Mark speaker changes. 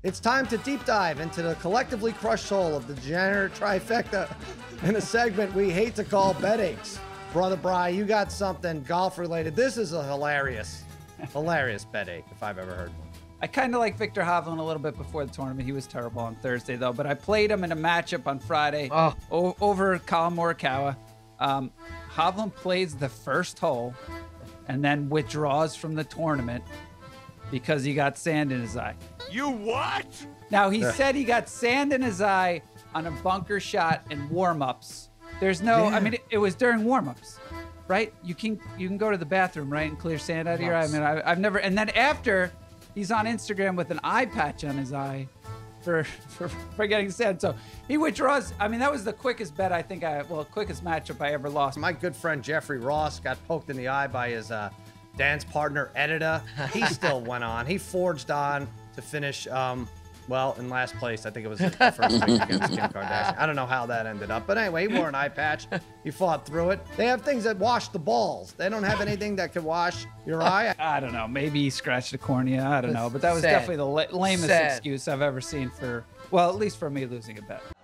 Speaker 1: It's time to deep dive into the collectively crushed soul of the degenerate trifecta in a segment we hate to call Bet Aches. Brother Bry, you got something golf related. This is a hilarious bet ache if I've ever heard one.
Speaker 2: I kind of like Viktor Hovland a little bit before the tournament. He was terrible on Thursday, though. But I played him in a matchup on Friday over Colin Morikawa. Hovland plays the first hole and then withdraws from the tournament because he got sand in his eye.
Speaker 3: You what?
Speaker 2: Now, he said he got sand in his eye on a bunker shot in warm-ups. There's no, I mean, it was during warm-ups, right? You can go to the bathroom, right, and clear sand out of your eye. I mean, I've never, and then after, he's on Instagram with an eye patch on his eye for getting sand. So he withdraws. I mean, that was the quickest bet quickest matchup I ever lost.
Speaker 1: My good friend Jeffrey Ross got poked in the eye by his dance partner, Edita. He still went on. He forged on to finish, well, in last place. I think it was his first pick against Kim Kardashian. I don't know how that ended up. But anyway, he wore an eye patch. He fought through it. They have things that wash the balls. They don't have anything that can wash your eye.
Speaker 2: I don't know. Maybe he scratched a cornea. I don't know. But that was definitely the lamest excuse I've ever seen for, well, at least for me losing a bet.